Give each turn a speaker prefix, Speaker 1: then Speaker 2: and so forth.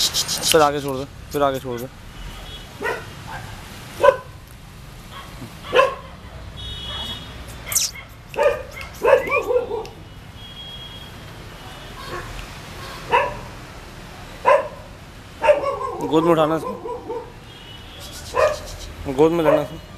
Speaker 1: फिर आगे छोड़ दो, फिर आगे छोड़ दो। गोद में उठाना इसको, गोद में लेना इसको।